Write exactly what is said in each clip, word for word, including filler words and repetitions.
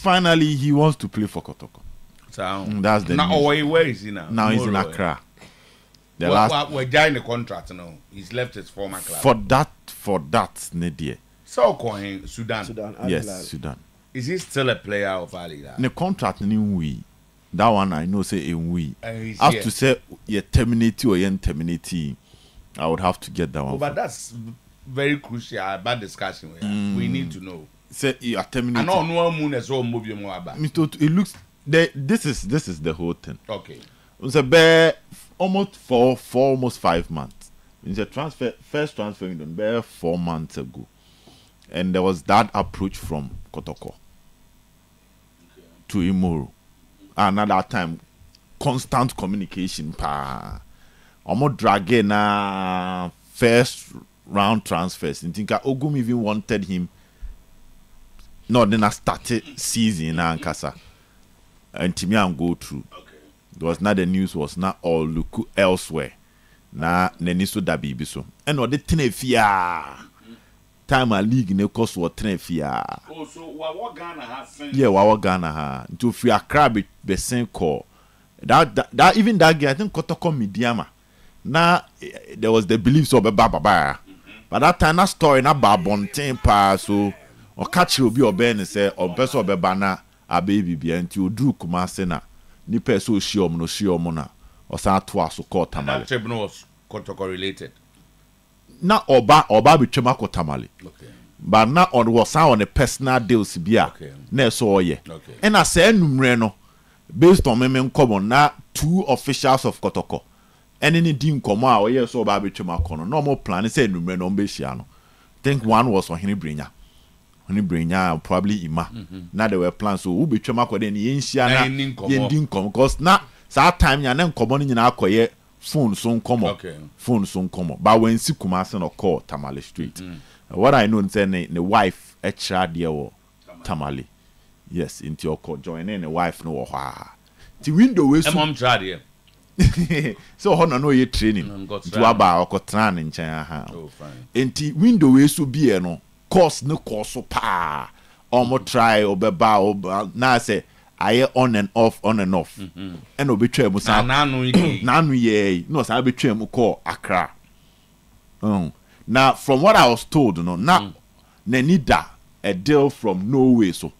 finally he wants to play for Kotoko. So mm, that's the now. news. Oh, where is he now? Now Moro, he's in Accra. The we're, last we're, we're dying the contract now. He's left his former club. for that for that Nedie. So calling Sudan. Sudan. Yes, Al-Hilal. Sudan. Is he still a player of Al Hilal? The contract in we. That one I know say in we. Uh, he's As here. to say you terminate or you terminate, I would have to get that one. Oh, but that's very crucial. Bad discussion. We, Mm. we need to know. Say you are I terminating. know no moon is all movie more about. Mister It looks the, this is this is the whole thing. Okay. It's a bare almost four four almost five months. It's a transfer first transfer in done bare four months ago, and there was that approach from Kotoko okay. to Imoro. Another time, constant communication. Pa, almost dragging na first round transfers. And think Ogum even wanted him. No, then I started season na Ankasa. And Timian go through. Okay. There was not the news was not all look elsewhere. Na neniso da bibi so. And no the tenefia. Time a league ne cost what tenefia. Oh, so what Ghana has sent? Yeah, what Ghana ha. To free a crab be be same call. That, that that even that guy I think Kotoko Midiama. Na eh, there was the belief so be ba ba ba. But that time that story na ba bonten pa so or catch will be obe and say or person obe bana a baby be and you do Kumasi na ni person shiom no shiom na or sa to so call tamale. That tribunal was Kotoko related. Na oba oba be twema ko tamale. Okay. But na on was on a personal deals bia Okay. na so ye. Okay. And I say numre no based on me common na two officials of Kotoko. And any din komo a oye so oba be twema ko no normal plan say numre no be hia no. Think one was on Henry Brinya. Henry Brinya probably Ima. Mm-hmm. Now there were plans so who be twema ko den ye nhia na ye din komo because na that time ya na komo ni na akoye phone so nkomo. Okay. Phone so nkomo. But when si Kumasi no call Tamale Street. Mm. Uh, what I know is say the wife extra there wo Tamale. Yes, into your call join in the wife no wa. The window we And mom tried here. so hono no ye training. Mm, To aba okotran nchen aha. Oh, fine. Enti window we so be e no course no course so pa. Omo try obeba oba na say aye on and off on and off. Mm-hmm. And obetwa mu sa Na no yi. na no ye no sa betwa mu call Accra. Um now from what I was told no now mm. Nenida a deal from Norway so.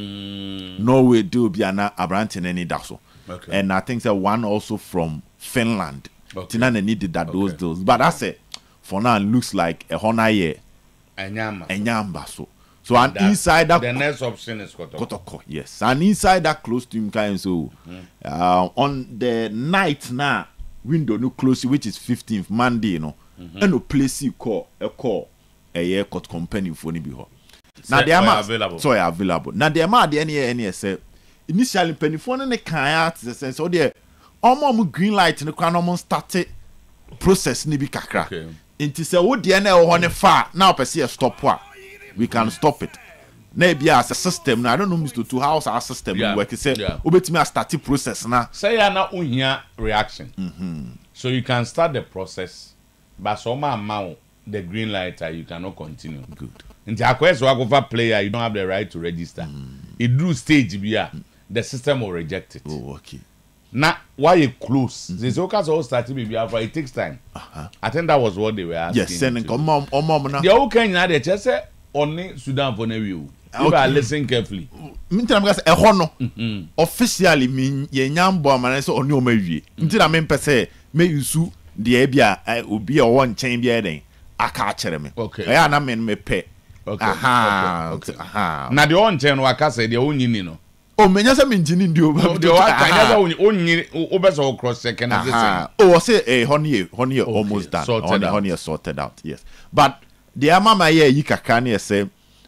Mm. Norway deal be na Abrante Nenida so. Okay. And I think that one also from Finland. Okay. Tina needed that those Okay. deals. But I say for now it looks like a Hona ye Anyama. a Nyamba so. So an That- insider The next option is Kotoko. Kotoko, yes. An insider close to him kind so mm. uh, on the night now window no close which is fifteenth Monday you know. Mm-hmm. And no place you call a call a year cut company for ni be ho. Now they are available. So available. Now they are the any any say initially penny phone ne kan at the sense so there almost green light no kan almost started process ni bi kakra. Okay. Inti say wo de na e ho ne fa now person stop wa we can stop it. Na be as a system now I don't know Mister Two house our system Yeah. work say Yeah. obetimi start process na Say ya na unhia reaction. mhm So you can start the process, but some amount the green light, uh, you cannot continue. good. Into a question, a player, you don't have the right to register. Mm. It do stage be mm. the system will reject it. Oh okay. Now, why you close? Mm-hmm. The Zokas all started be it takes time. Uh-huh. I think that was what they were asking. Yes, sending come mom or mom na. The whole Kenya they just say only Sudan for you. If I listen carefully. Me tell am say e ho no. Officially me ye nyambo amana say oni o mawie. Nti na me pese me yusu de bia obi a wo nchen bia den aka akere me. Okay. E na me me pe. Okay. Aha. Okay. Okay. Aha. Na the on chen waka say the onyini no. O menya say me njini ndi o. The one Kenya only onyini obesa cross second as Aha. Oh say eh honey honey Okay. almost done. Sorted Honey out. honey sorted out. Yes. But the mama here yi kakra na say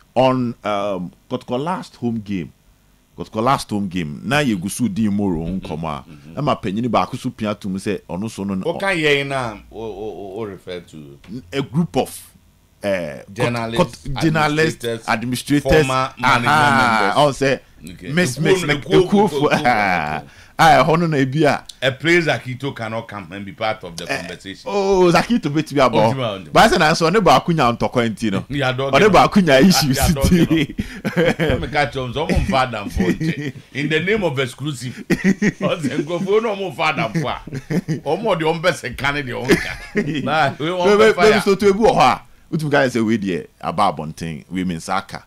on um Kotoko last home game. Kotoko last home game. Na ye gusu di moro nkomo a. E ma panyini ba ko so pia tum say ono so no Okay, yeah, now or refer to a group of uh, Journalists, co- co- journalists, administrators, administrators, former management members. I'll say, Okay. Miss The Miss Kufu- Mc- the the Kufu- Kufu, Kufu- ah, I hono na ebia. A player Zakito cannot come and be part of the conversation. Oh, Zakito bet be about. But I say na ba kunya ntoko enti no. Ya dog. Ode ba kunya issues. Me catch on some father and in the name of exclusive. Ozengo fo no mo father fo. Omo de on best kan de on ka. Na we won fire. We so to ebu ho a. Utu guys say we there about bonten women soccer.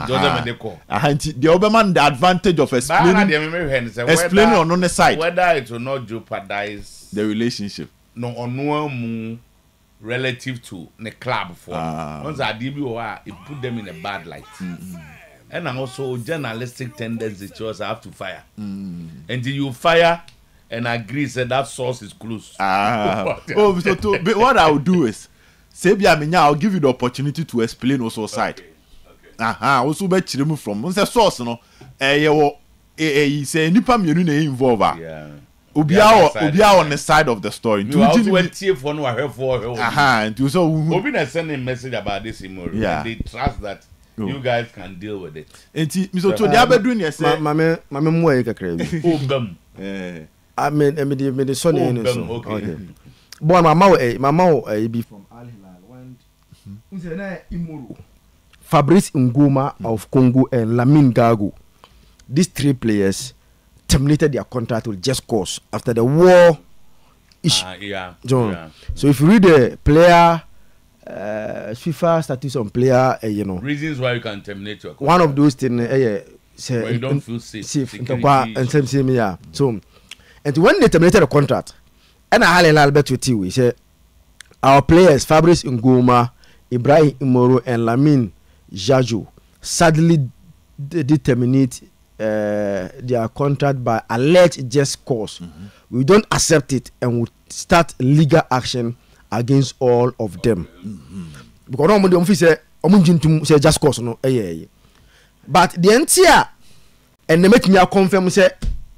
The Oberman the advantage of explaining explaining on the side whether it will not jeopardize the relationship. No, on no relative to the club for once I D B O it put them in a bad light. Mm-hmm. And also journalistic tendency chose I have to fire. Mm. Until you fire and agree said that source is close. Ah. Oh, so to, but what I will do is say I'll give you the opportunity to explain also side. Okay. Aha, also be chiremu from one say source no eh ye wo eh say nipa mienu na involve ah. Yeah. Obia obia on the side of the story. You also went here for no have for. Aha, and so Obi na send a message about this Imoro. Yeah. They trust that oh. You guys can deal with it. Enti mi so to dia bedu ne say mama mama mu ayi kakra bi. Obam. Eh. I mean, I mean, me the son in so. Okay. Boy mama eh mama eh be from Al Hilal when unse na Imoro. Fabrice Ngoma of Congo and Lamine Gago. These three players terminated their contract with Just Cause after the war issue. Uh, yeah, John. Yeah. So if you read the player uh, FIFA status on player, uh, you know reasons why you can terminate your contract. One of those things, uh, yeah, say, where you don't in, feel safe. safe and same same yeah. Mm-hmm. So and when they terminated the contract, and I had a little bit with you. We say our players Fabrice Ngoma, Ibrahim Imoro, and Lamine Jajo sadly did terminate uh, their contract by alleged Just Cause. Mm-hmm. We don't accept it and we start legal action against all of them. Mm-hmm. Because no one say omunjintum say Just Cause no eh but the entire and they make me confirm say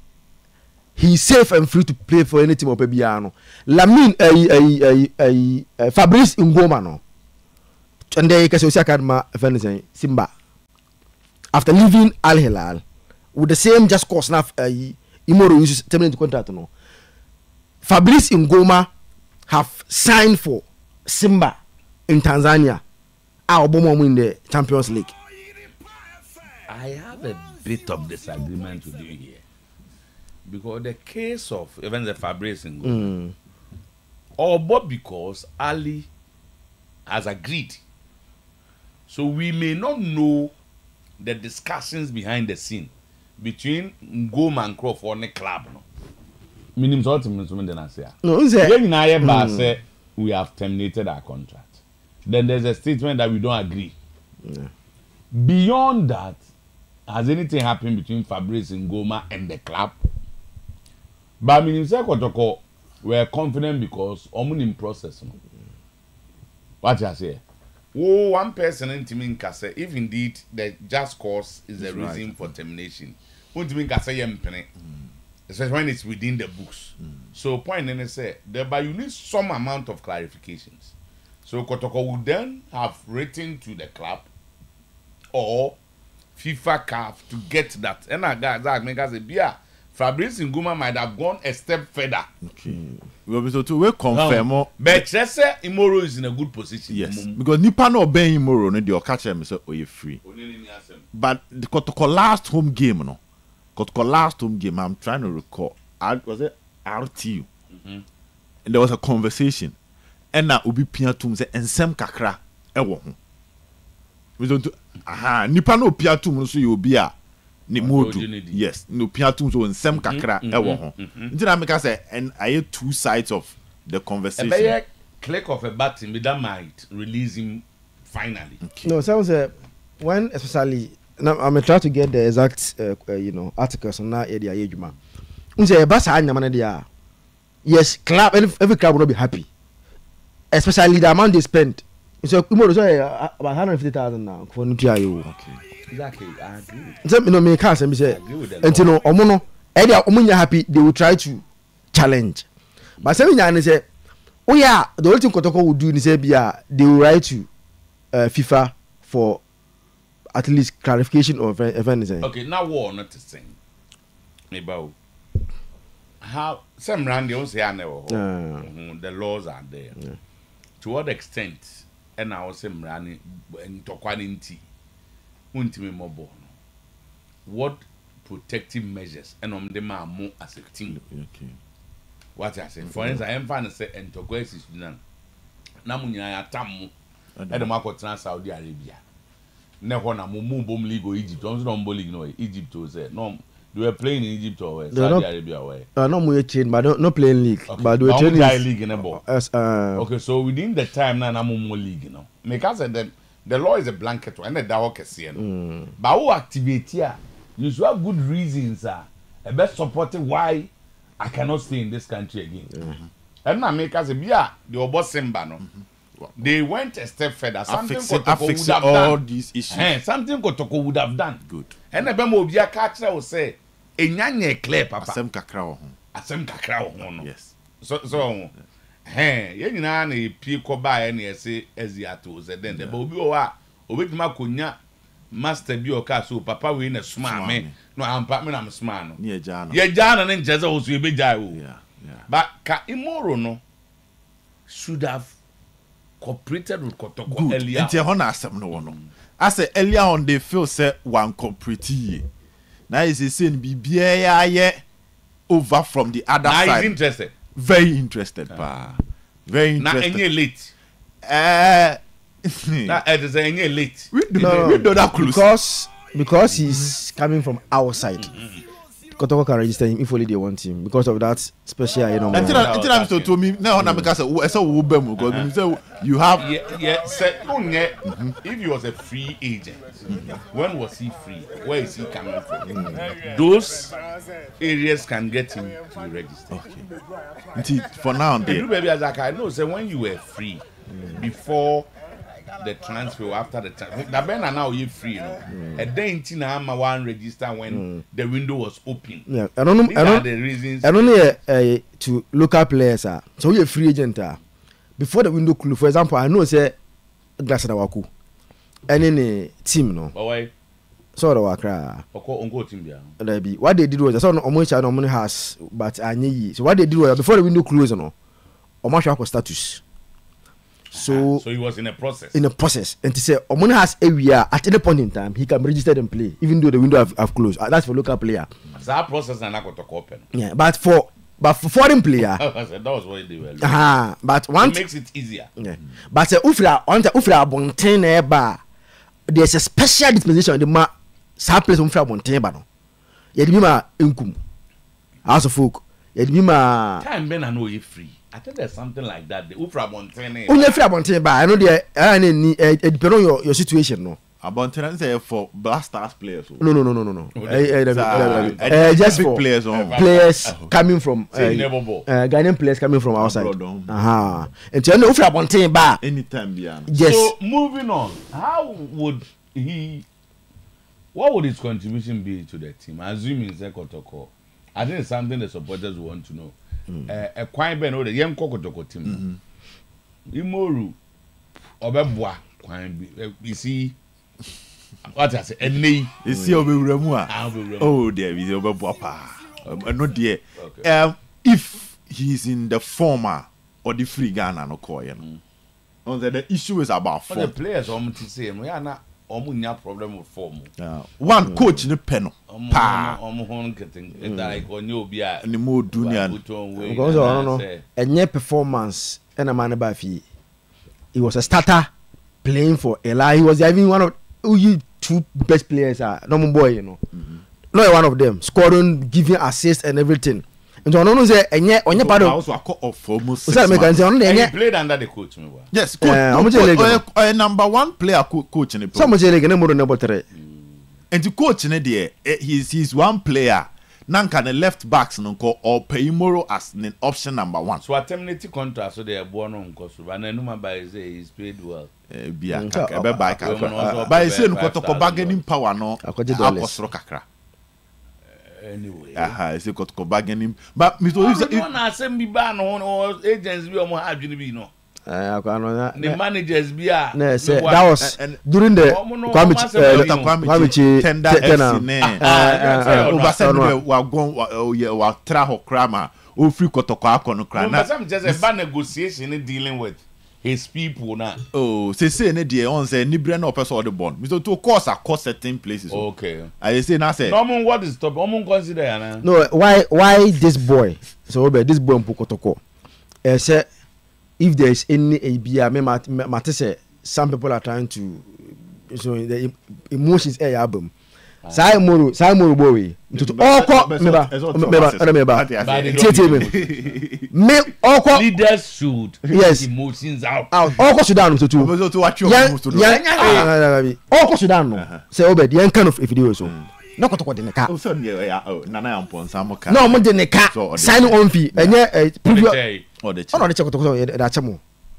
he's safe and free to play for any team of Pebiano. Lamine eh eh eh Fabrice Ngoma no. And then you Academy Simba. After leaving Al Hilal with the same Just Cause now, uh, Imoro uses terminate contract. No, Fabrice Ngoma have signed for Simba in Tanzania. Our bomb win the Champions League. I have a bit of disagreement with you here because the case of even the Fabrice Ngoma, mm. or but because Ali has agreed. So we may not know the discussions behind the scene between Ngoma and Crawford and the club. No. Minimum ultimate than I say. No, when I say we have terminated our contract, then there's a statement that we don't agree. Yeah. Beyond that, has anything happened between Fabrice Ngoma and the club? But I mean, Kotoko, we're confident because I'm in process. No. What you say? Oh, one person in Timin Kase, if indeed the Just Cause is the reason right. for termination, won't Timin Kase yempene, especially when it's within the books. Mm. So, point in say, thereby you need some amount of clarifications. So, Kotoko would then have written to the club or FIFA C A F to get that. And I got that, make us say, yeah, Fabrice Ngoma might have gone a step further. Okay. Well, so to we confirm, no, but just say Imoro is in a good position. Yes, mm-hmm. because Nipa no obey Imoro, no, they catch him say, "Oh, you're free." But the Kotoko last home game, no, Kotoko last home game. I'm trying to recall. I, was it R T U? Mm-hmm. And there was a conversation, and now Ubi Piatum say, "And Sam Kakra, ewo." We don't. Aha, Nipa no Piatum so you be a. Ni modu yes no piatum so nsem kakra e wo ho nti na make say and I two sides of the conversation a click of a button me that might release him finally. Okay. No, sounds uh, when especially now I'm trying to get the exact uh, uh, you know articles on that area ejuma unse e ba sa anyama na dia yes club every, every club will not be happy especially the amount they spend so you know about one hundred fifty thousand now for nutia you. Okay. Exactly, I agree. So, you know, me can't say, and you know, Omono, Eddie, Omonia happy, they will try to challenge. But seven years say, oh yeah, the only thing Kotoko will do is say, yeah, they will write to uh, FIFA for at least clarification of anything. Okay, now war not the same. Maybe how some Randy don't say I never. Yeah. The laws are there. Yeah. To what extent? And I was saying Randy and Tokwaninti, Untimi Mobo. What protective measures and on the man more as a team? Okay. What I say, for instance, I am fine to say and Tokwesi Sudan. Namunya Tamu at the Marco Trans Saudi Arabia. Never na mumu bom league or Egypt. Don't don't league no Egypt was it. No, they were playing in Egypt or where? Saudi not, Arabia way. Uh, no more chain, but not, not playing league. Okay. But they were training league in a ball. As, uh, Okay, so within the time now, I'm more league, you know. Because the the law is a blanket one, and the dawk is here. mm. But who activate here? You should have good reasons, uh, a best supporting why I cannot stay in this country again. Mm-hmm. And now make us a beer, the Obo Simba, no. Mm-hmm. They went a step further. Something Kotoko would have all done. these issues. Eh, something Kotoko would have done. Good. And the Bemo Bia catcher will say, Enyanye clear, Papa. Asem kakra ho. Asem kakra ho no. Yes. So so eh ye nyina na e pie ko ba e na e se eziato ze den de ba obi o wa obetuma konya master bi o ka so papa we na suma me no ampa me na me suma no. Ye ja no. Ye ja na ne ncheze o so e be ja o. Yeah. Yeah. But ka Imoro no should have cooperated with Kotoko Good. earlier. Nti ho na asem no no. I say earlier on they feel say one cooperate ye. Now is saying bibia ya ye over from the other now side. He's interested. Very interested, pa. Very Now interested. enye late. Eh Now it is enye late. we do No, we do that close. because because he's coming from outside. Mm-hmm. Kotoko can register him if only they want him because of that special, you know. Until until I'm so to me now na make say say wo bem go say you have Yeah, yeah. Say, mm-hmm. If he was a free agent, mm-hmm. when was he free? Where is he coming from? Mm-hmm. Those areas can get him to register. okay. Until for now And there. you baby as I know, say when you were free mm-hmm. before the transfer or after the transfer, that ben now you free, you know. Mm-hmm. A day in Tina one register when mm-hmm. the window was open. Yeah, I don't know. These I are don't. the reasons. I don't know uh, to local players. Uh, so you're a free agent. Uh, before the window close, for example, I know say Glass Waku, any team no. But why? So the wakra. Oko uncle team bia. There be what they did was I saw no omo cha no money has, but I need. So what they did was before the window close, no, omo shako status. So, so he was in a process. In a process, and to say omo has area at any point in time he can be registered and play, even though the window have, have closed. Uh, that's for local player. So that process na go to open. Yeah, but for but for foreign player. That was what they were. Uh -huh, but one it makes it easier. Yeah. But uh, ufra on the ufra bonten eba, there's a special dispensation the ma sa place ufra bonten eba no. Ye di ma enkum. House of folk. Ye di ma time ben I know you free. I think there's something like that. The Ufra Montene. Only ufra bonten eba. I know the uh, ni uh, depend on your, your situation no. About ten say for Black Stars players. No no no no no no. Oh, uh, uh, uh, uh, uh, uh, just big for players on. players coming from uh, uh, uh, Ghanaian players coming from outside. Abroad, Aha. And you know ufra bonten eba. Anytime beyond. Yes. So moving on, how would he? What would his contribution be to the team? Assuming Kotoko, I think it's something the supporters want to know. Mm. Uh, a quite ben or the young Kotoko team. Mm-hmm. Imoru, Obebwa, you see. What I say, a knee. You see, oh, there is Obebwa pa. No dear. Um, if he's in the former or the free Ghana no call you know. The issue is about form. The players want to say, we are not. Omunya problem with form. Uh, one mm. coach in the pen. Pa. Omu hon getting like on you be a ni mo dunia. Because I don't know. Any performance and a man by fee. He was a starter playing for Ella. He was even one of you two best players are no boy, you know. Mm-hmm. Not one of them scoring, giving assists and everything. And so I don't know say enye onye part of also a cut off for almost six months. He played under the coach me. Yes, coach. Uh, no, uh, number one player co coach in the some say like number number three. And the coach in there, he's he's one player. Nanka the left backs no ko or Peimoro as an option number one. So a terminated contract so they are born on cost and then by say he's paid well. Eh bia kaka be buy kaka. By say no ko bargaining power no akosro kakra. Anyway. Aha, it's got to bargaining. But Mister If you want to send me ban on or agents be on have you be no. Uh, the managers be a. No, say that was and, and during the Kwame Kwame tender F C ne. Obasa wa gon wa tra ho krama. O free kotoko akono kra na. Some just a bad negotiation dealing with his people now. Oh, say say ne dey on say ni bre na person the bond. Me so to course across certain places. Okay. I say na say. No mon what is top? Omon consider na. No, why why this boy? So this boy mpu kotoko. Eh say if there is any A B I, me mat say some people are trying to so the emotions air album. Sai moro, sai moro boy. Ntutu oko meba, meba, ana meba. Tete me. Me oko leaders should yes emotions out. Out. Oko Sudan ntutu. Obezo to watch your moves to do. Oko Sudan no. Say obed yan kind of video so. No kotoko de neka. O so ya nana yampon samoka. No mo de neka. Sign on fee. Enye preview. Oh, the oh, no, the check kotoko da chamo.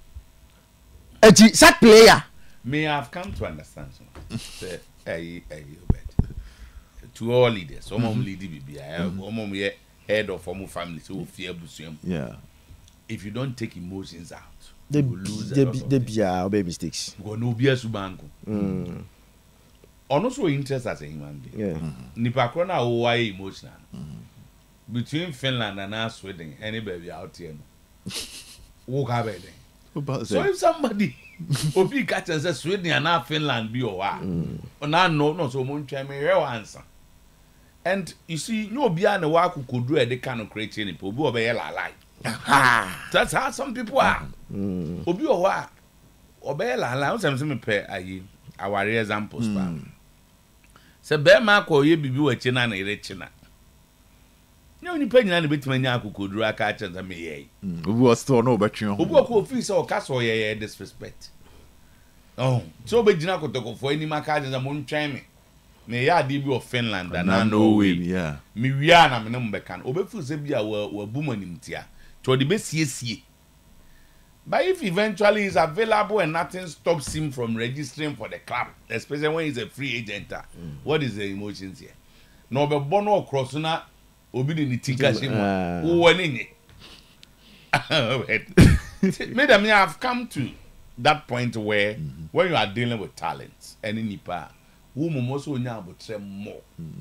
Eti sack player. May have come to understand so. Say eh eh obed. To all leaders, some of lead B B I, some of me head of former family, so fear busuem. Yeah. If you don't take emotions out, they you will lose they be they be uh, obey mistakes. Go no be a subanko. Mm. Also interest as a human being. Yeah. Nipa krona o why emotional. Between Finland and Sweden, any baby out here. Walk have it. So if somebody Obi catch and say Sweden and Finland be or what? Or now no no so mon try me real answer. And you see, no be an work who could do a they kind of create any people who obey la lie. That's how some people are. Obi or what? Obey la lie. Sometimes me pay aye our examples. Say bear mark or ye be we china na ire china. No ni penny na bit manya akukodu aka chanza me ye. Obi was still no betwe ho. Obi ko fi say o ka so ye disrespect. Oh, so be gina kotoko for any maka chanza mo ntwan me. Me ya di bi of Finland and na Norway. Yeah. Me wia na me no mbeka. Obi fu say bia wa bu manim tia. To the be siesie. But if eventually he's available and nothing stops him from registering for the club, especially when he's a free agent, mm. what is the emotions here? No, but bono cross na obi ni tinka shimo. Who wani ni? Madam, I have come to that point where mm-hmm. when you are dealing with talents, any nipa, who momoso unya abutre more.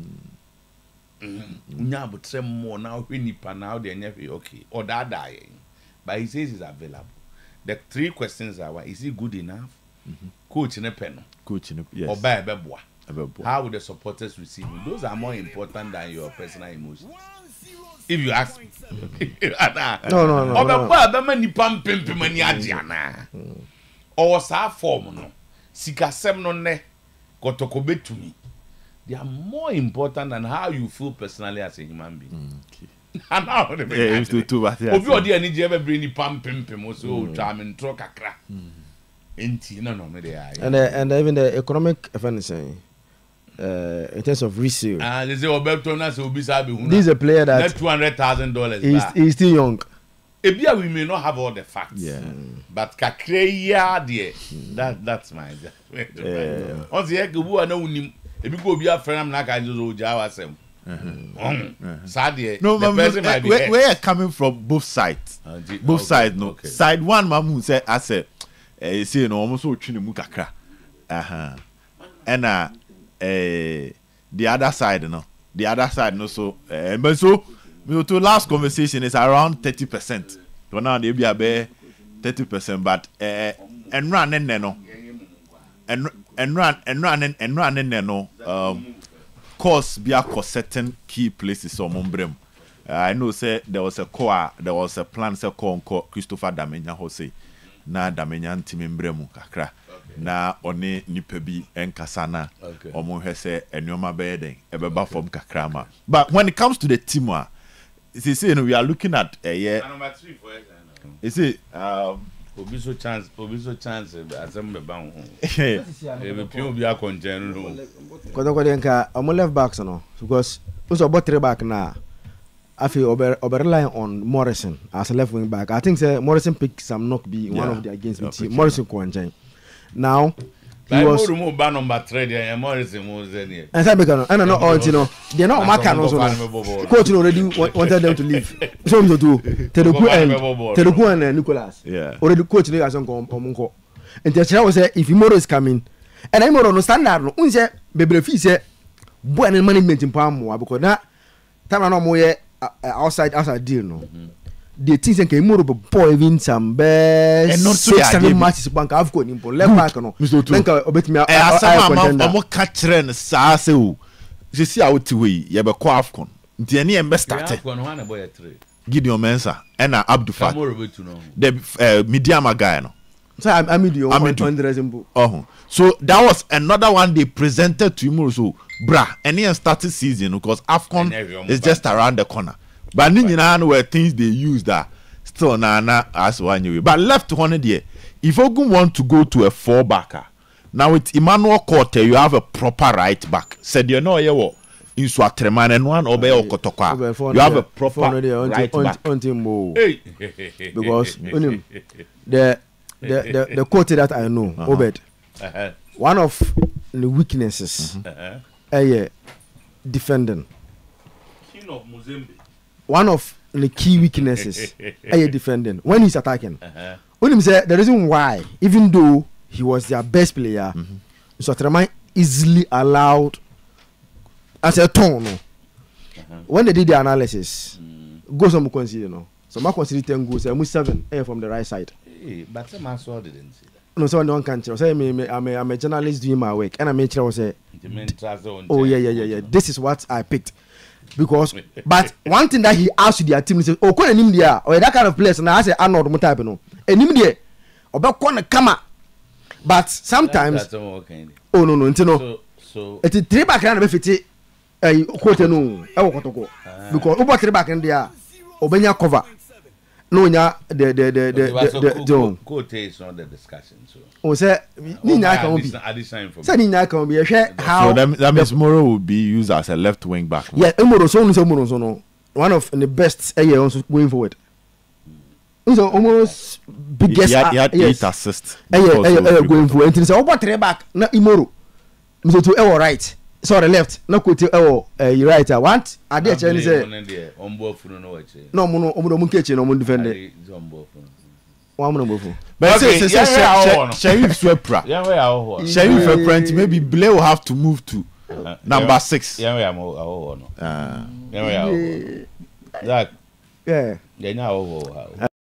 Unya abutre more now. We nipa now they never okay or that dying, but he says he's available. The three questions are: is he good enough? Mm-hmm. Coach in a pen, coach in a yes. or by a beboa. How would the supporters receive him? Those are more important than your personal emotions. If you ask me, no, no, no. Or the no. many pump pimp many adiana. Or sa form no. Sika sem no ne kotokobe to me. They are more important than how you feel personally as a human being. Mm, okay. And now they yeah, used to too bad. Obi odi ani je be bring ni pam pim pim so twa me ntro kakra. Enti no no me dey eye. And uh, and even the economic financing uh in terms of resale. Ah, they say Oberto na so obi sa be hu. This is a player that two hundred thousand dollars. He's he's still young. Ebia we may not have all the facts. Yeah. But kakra ya there. That that's my. Yeah. Once you go na unim ebi go obi afram na ka jo jawa sem. Mm-hmm. Sadie, no, the person might be where, where are coming from both sides. Uh, g- both okay, sides, no. Okay. Side one, Mamu said, I said, eh, you see, no, almost so chini mukakra. Uh huh. And uh, eh, the other side, no, the other side, no. So, eh, but so, to last conversation is around thirty percent. So now they be about thirty percent, but eh, and run and no, and and run and run and run and no, um. Course be across certain key places or Mombrem. Uh, I know say there was a core, there was a plan say call called Christopher Damenya Jose. Na Damenya Timimbremu kakra. Na one nipebi enkasana. Omo hese enyoma beden ebeba from kakrama. But when it comes to the team, you see, you know, we are looking at a uh, year. Number three for you see, um Obiso chance, Obiso chance, Azam Bang. If you be a content, Kodokodenka, I'm left backs no, because also about three back now. I feel over over relying on Morrison as a left wing back. I think say Morrison picked some knock be yeah. one of the against me. Yeah, Morrison Kwanjay. Now, he was remove ban number three there and more is more than here. and say make no and no on you know they no mark no so coach already wanted them to leave so me to Tereku and Tereku and Nicholas Yeah. already coach they as on omunko and the chair was say if Imoro is coming and Imoro no standard no un say bebre fi say boy and management in Pamoa because na time na mo ye outside outside deal no the things that Imoro boy even some best And not six so seven matches bank have got in left back no Mister obet me Eh, asama ama omo ka kire ne saa se o. Je si a woti we ye be ko Afcon. Nti ene em be start. One one boy three. Gideon Mensah and Abdul Fat. More to know. The uh, Midiama guy no. so I'm I'm the Amidu. one hundred Oh. So that was another one they presented to him so bra any started season because Afcon And everyone is back. just around the corner. But ni nyina were things they use that still na na as one way. But left one there. If Ogun want to go to a four backer, now with Emmanuel Korte you have a proper right back. Said you know you in Swatreman and one obey Okotokwa. You have a proper right back. Hey. Because the the the the quote that I know, Uh-huh. Obed, Uh-huh. one of the weaknesses, Uh-huh. uh, defending. King of Mozambique. One of the key weaknesses, uh, defending when he's attacking. Uh-huh. When him say the reason why, even though he was their best player, mm-hmm. Swatreman easily allowed as a tone. No? Uh-huh. When they did the analysis, mm. goes on consider no. So my consider ten goals, almost seven eh, from the right side. Hey, but some man saw didn't see that. No, so no one can tell. Say me, me, I'm a, I'm a journalist doing my work, and I make sure I say, oh yeah, yeah, yeah, yeah. This is what I picked because. But one thing that he asked to their team is, oh, come him there, or that kind of place, and I say, I know the type, no, and him there, or back corner come up. But sometimes, That's all okay. oh no, no, no, So, so it's three back and a bit. Eh, quote no, I want to go because over three back in there, obenya cover. No, nya the the the the the the quote is not the discussion. So, o say ni nya can be. Say ni nya can be. How? So that, that means Moro would be used as a left wing back. Yeah, Moro so so Moro so no. One of the best eh also going forward. So almost biggest. He had, he had yes. eight assists. Eh eh eh going forward. And say over three back na Imoro. So to eh right. Sorry left. Na quote eh eh right. I want. I dey say no mo no mo mo keche no mo defend. One mo mo. But Okay, say say yeah, say yeah, yeah, Sheriff Swepra. yeah, where are Sheriff Swepra maybe Blay will have to move to Uh, number yeah, six. Yeah, where am I? Uh, Yeah, where are That Yeah. yeah, now